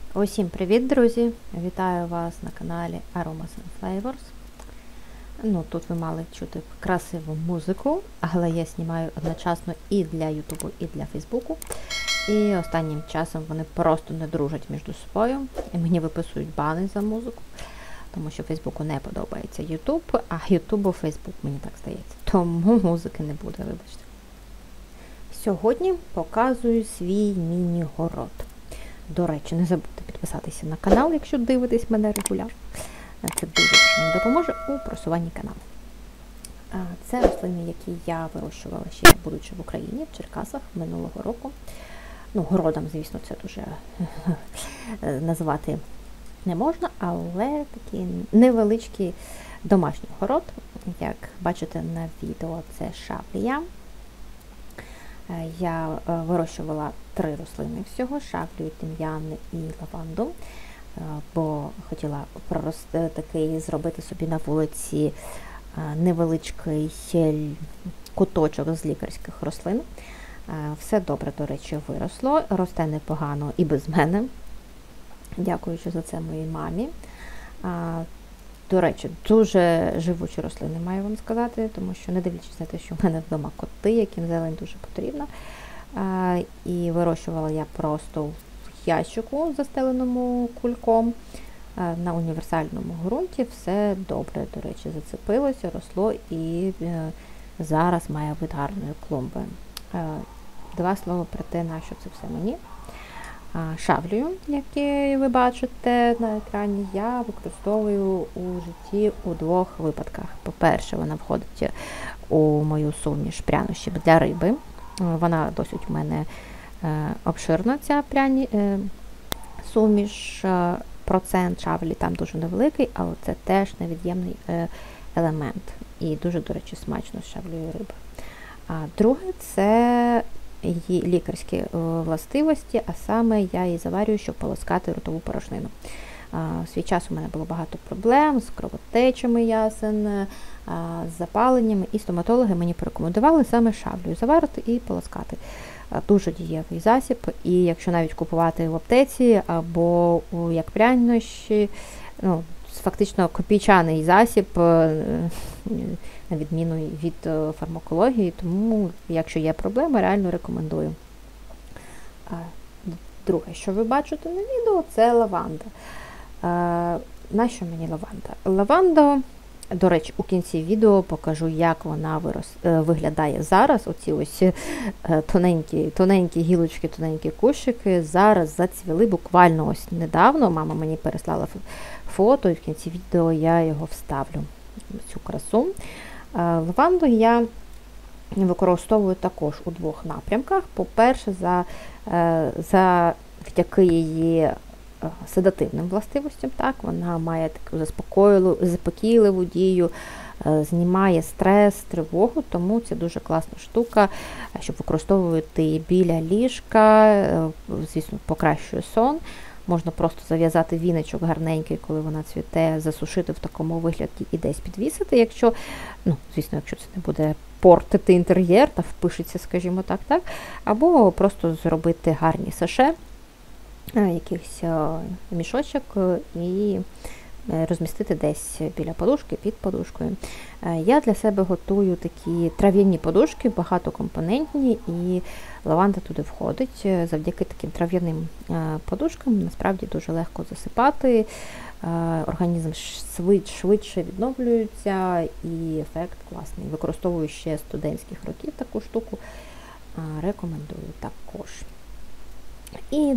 Усім привіт, друзі! Вітаю вас на каналі Aromas and Flavors. Тут ви мали чути красиву музику, але я знімаю одночасно і для Ютубу, і для Фейсбуку. І останнім часом вони просто не дружать між собою. І мені виписують бани за музику, тому що Фейсбуку не подобається Ютуб, а Ютубу Фейсбук, мені так здається. Тому музики не буде, вибачте. Сьогодні показую свій міні-город. До речі, не забудьте підписатися на канал, якщо дивитесь мене регулярно. Це дуже нам допоможе у просуванні каналу. Це рослини, які я вирощувала ще будучи в Україні, в Черкасах минулого року. Городом, звісно, це дуже назвати не можна, але такий невеличкий домашній город. Як бачите на відео, це шавлія. Я вирощувала 3 рослини всього, шавлію, тим'ян і лаванду, бо хотіла зробити собі на вулиці невеличкий куточок з лікарських рослин. Все добре, до речі, виросло, росте непогано і без мене, дякуючи за це моїй мамі. До речі, дуже живучі рослини, маю вам сказати, тому що не дивлячись на те, що в мене вдома коти, яким зелень дуже потрібна. І вирощувала я просто в ящику, застеленому кульком, на універсальному ґрунті. Все добре, до речі, зацепилося, росло і зараз має вид гарної клумби. 2 слова про те, на що це все мені. Шавлію, яку ви бачите на екрані, я використовую у житті у 2 випадках. По-перше, вона входить у мою суміш прянощів для риби. Вона досить у мене обширна, ця суміш. Процент шавлі там дуже невеликий, але це теж невід'ємний елемент. І дуже, до речі, смачно з шавлею риби. Друге – це її лікарські властивості, а саме я її заварюю, щоб полоскати ротову порожнину. В свій час у мене було багато проблем з кровотечами ясен, з запаленнями, і стоматологи мені порекомендували саме шавлею заварити і полоскати. Дуже дієвий засіб, і якщо навіть купувати в аптеці або як прянощі, фактично копійчаний засіб, на відміну від фармакології, тому, якщо є проблеми, реально рекомендую. Друге, що ви бачите на відео, це лаванда. Нащо мені лаванда? Лаванда, до речі, у кінці відео покажу, як вона виглядає зараз. Оці ось тоненькі гілочки, тоненькі кущики зараз зацвіли буквально ось недавно. Мама мені переслала фото, і в кінці відео я його вставлю, цю красу. Лаванду я використовую також у 2 напрямках. По-перше, завдяки її седативним властивостям. Так, вона має таку заспокійливу дію, знімає стрес, тривогу, тому це дуже класна штука, щоб використовувати біля ліжка, звісно, покращує сон. Можна просто зав'язати віночок гарненький, коли вона цвіте, засушити в такому вигляді і десь підвісити, якщо це не буде портити інтер'єр та впишеться, скажімо так, або просто зробити гарні саше, якийсь мішочок і розмістити десь біля подушки, під подушкою. Я для себе готую такі трав'яні подушки, багатокомпонентні, і лаванда туди входить. Завдяки таким трав'яним подушкам насправді дуже легко засипати, організм швидше відновлюється і ефект класний. Використовую ще з студентських років таку штуку, рекомендую також. І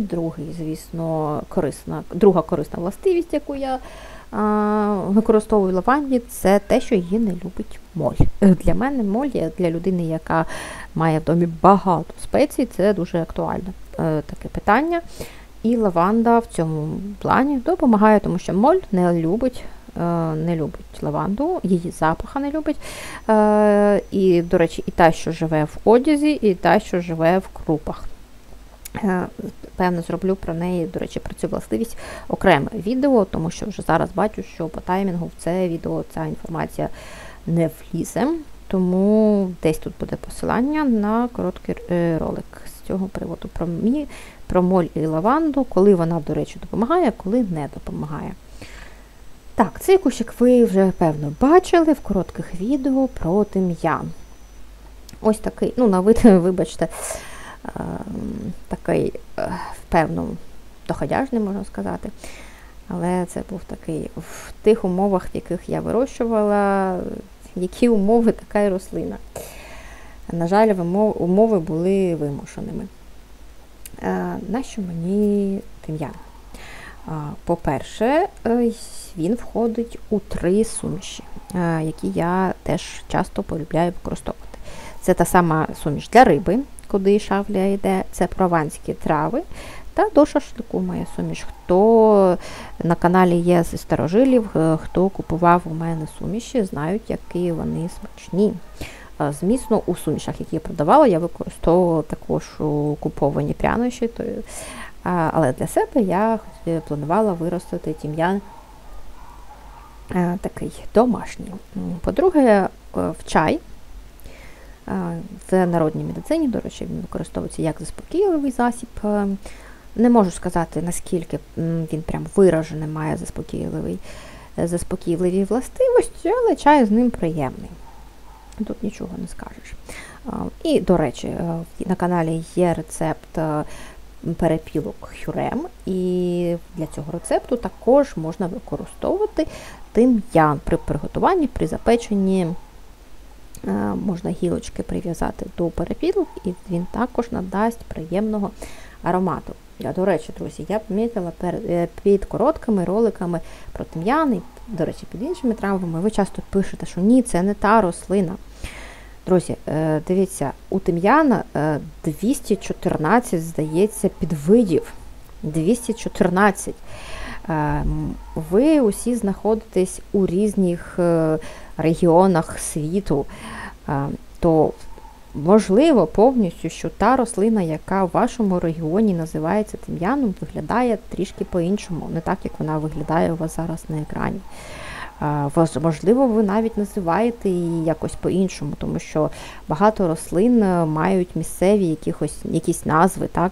друга корисна властивість, яку я використовую в лаванді, це те, що її не любить моль. Для мене моль, для людини, яка має в домі багато спецій, це дуже актуальне таке питання. І лаванда в цьому плані допомагає, тому що моль не любить лаванду, її запаха не любить. І, до речі, і та, що живе в одязі, і та, що живе в крупах. Певно, зроблю про неї, до речі, про цю властивість окреме відео, тому що вже зараз бачу, що по таймінгу в це відео ця інформація не влізе, тому десь тут буде посилання на короткий ролик з з цього приводу, про моль і лаванду, коли вона, до речі, допомагає, а коли не допомагає. Так, цей кущик ви вже, певно, бачили в коротких відео про тим'ян. Ось такий, на вид, вибачте, такий, певно, доходяжний, можна сказати. Але це був такий, в тих умовах, в яких я вирощувала, які умови, така й рослина. На жаль, умови були вимушеними. Нащо мені тим'ян? По-перше, він входить у 3 суміші, які я теж часто полюбляю використовувати. Це та сама суміш для риби, куди шавля йде, це прованські трави, та до шашлику моя суміш. Хто на каналі є зі старожилів, хто купував у мене суміші, знають, які вони смачні. Звісно, у сумішах, які я продавала, я використовувала також куповані прянощі, але для себе я планувала виростити тим'ян такий домашній. По-друге, в чай. В народній медицині, до речі, він використовується як заспокійливий засіб. Не можу сказати, наскільки він прям виражений має заспокійливі властивості, але чай з ним приємний. Тут нічого не скажеш. І, до речі, на каналі є рецепт перепілок хюрем, і для цього рецепту також можна використовувати тим'ян при приготуванні, при запеченні. Можна гілочки прив'язати до перепілок, і він також надасть приємного аромату. До речі, друзі, я помітила під короткими роликами про тим'ян, і, до речі, під іншими травами, ви часто пишете, що ні, це не та рослина. Друзі, дивіться, у тим'яна 214, здається, підвидів. 214. Ви усі знаходитесь у різних регіонах світу, то можливо повністю, що та рослина, яка в вашому регіоні називається тим'яном, виглядає трішки по-іншому, не так, як вона виглядає у вас зараз на екрані. Можливо, ви навіть називаєте її якось по-іншому, тому що багато рослин мають місцеві якісь назви, так?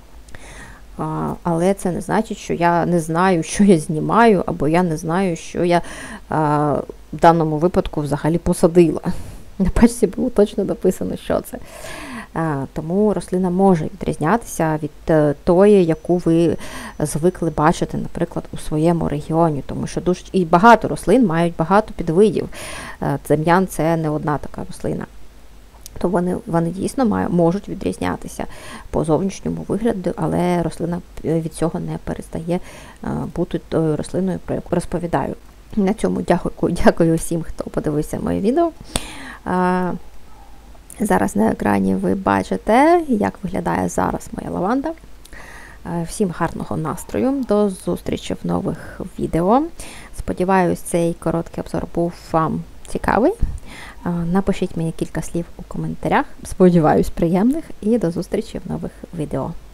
Але це не значить, що я не знаю, що я знімаю, або я не знаю, що я в даному випадку взагалі посадила. На пачці було точно написано, що це. Тому рослина може відрізнятися від тої, яку ви звикли бачити, наприклад, у своєму регіоні. Тому що дуже і багато рослин мають багато підвидів. Тим'ян – це не одна така рослина. То вони дійсно можуть відрізнятися по зовнішньому вигляду, але рослина від цього не перестає бути тою рослиною, про яку розповідаю. На цьому дякую всім, хто подивився моє відео. Зараз на екрані ви бачите, як виглядає зараз моя лаванда. Всім гарного настрою, до зустрічі в нових відео. Сподіваюсь, цей короткий обзор був вам цікавий. Напишіть мені кілька слів у коментарях. Сподіваюсь, приємних. І до зустрічі в нових відео.